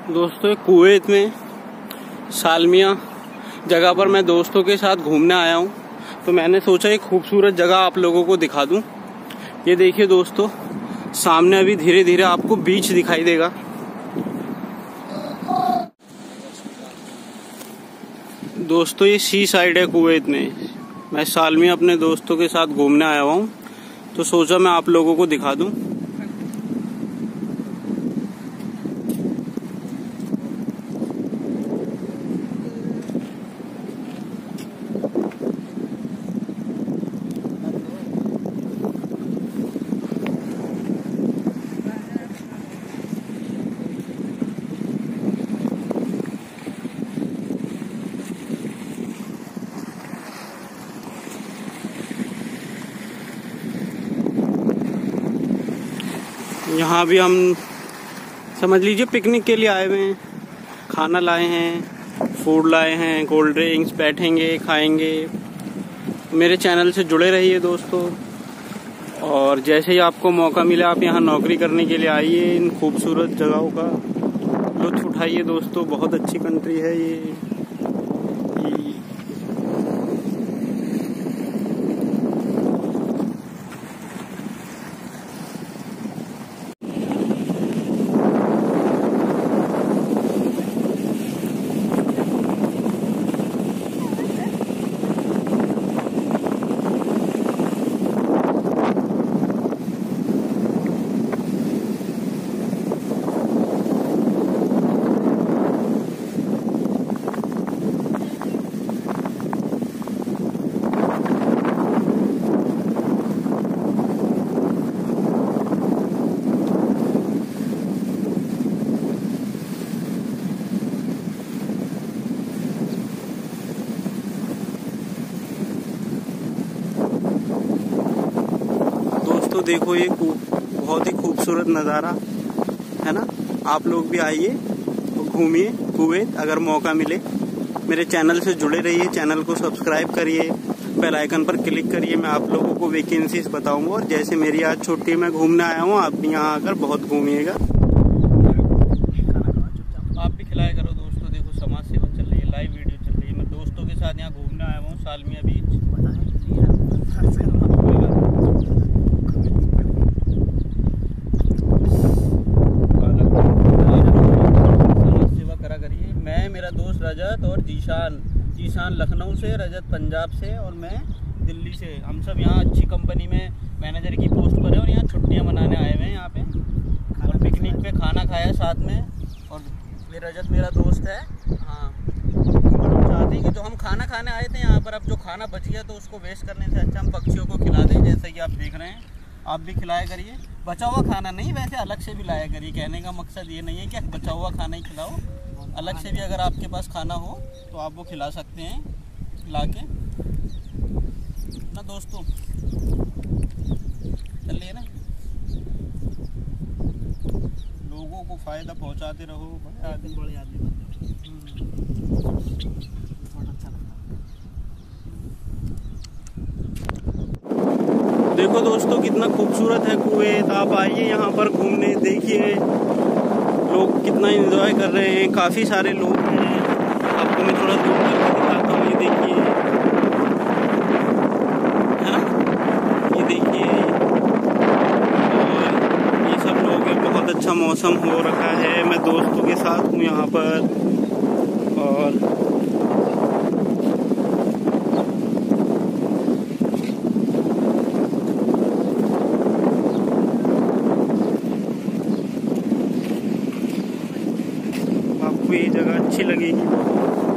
दोस्तों कुवैत में सालमिया जगह पर मैं दोस्तों के साथ घूमने आया हूँ, तो मैंने सोचा एक खूबसूरत जगह आप लोगों को दिखा दूँ। ये देखिए दोस्तों, सामने अभी धीरे धीरे आपको बीच दिखाई देगा। दोस्तों ये सी साइड है कुवैत में। मैं सालमिया अपने दोस्तों के साथ घूमने आया हुआ हूँ, तो सोचा मैं आप लोगों को दिखा दूँ। यहाँ भी हम समझ लीजिए पिकनिक के लिए आए हुए हैं। खाना लाए हैं, फूड लाए हैं, कोल्ड ड्रिंक्स, बैठेंगे, खाएंगे। मेरे चैनल से जुड़े रहिए दोस्तों, और जैसे ही आपको मौका मिले आप यहाँ नौकरी करने के लिए आइए। इन खूबसूरत जगहों का लुत्फ उठाइए दोस्तों। बहुत अच्छी कंट्री है ये। तो देखो ये बहुत ही खूबसूरत नज़ारा है ना। आप लोग भी आइए तो घूमिए कुवैत अगर मौका मिले। मेरे चैनल से जुड़े रहिए, चैनल को सब्सक्राइब करिए, बेल आइकन पर क्लिक करिए। मैं आप लोगों को वैकेंसीज बताऊंगा, और जैसे मेरी आज छुट्टी में घूमने आया हूँ, आप भी यहाँ आकर बहुत घूमिएगा। आप भी खिलाया करो दोस्तों। देखो समाज सेवा चल रही है, लाइव वीडियो चल रही है। मैं दोस्तों के साथ यहाँ घूमने आया हूँ सालमिया बीच। मेरा दोस्त रजत और जीशान लखनऊ से, रजत पंजाब से और मैं दिल्ली से। हम सब यहाँ अच्छी कंपनी में मैनेजर की पोस्ट पर है, और यहाँ छुट्टियाँ मनाने आए हुए हैं यहाँ पे, और पिकनिक पे खाना खाया साथ में। और ये रजत मेरा दोस्त है। हाँ, चाहते हैं कि जो हम खाना खाने आए थे यहाँ पर, अब जो खाना बच गया तो उसको वेस्ट करने से अच्छा हम पक्षियों को खिला दें। जैसे कि आप देख रहे हैं, आप भी खिलाया करिए। बचा हुआ खाना नहीं, वैसे अलग से भी लाया करिए। कहने का मकसद ये नहीं है कि बचा हुआ खाना ही खिलाओ, अलग से भी अगर आपके पास खाना हो तो आप वो खिला सकते हैं ला के ना दोस्तों। चलिए ना, लोगों को फ़ायदा पहुंचाते रहो। बड़े आदमी बहुत अच्छा लगता है। देखो दोस्तों कितना खूबसूरत है कुवैत। आप आइए यहाँ पर घूमने, देखिए लोग कितना एंजॉय कर रहे हैं। काफ़ी सारे लोग हैं। आपको मैं थोड़ा दूर करके दिखाता हूँ। ये देखिए, है ना, ये देखिए। और ये सब लोग हैं। बहुत अच्छा मौसम हो रखा है। मैं दोस्तों के साथ हूँ यहाँ पर, और आपको ये जगह अच्छी लगेगी।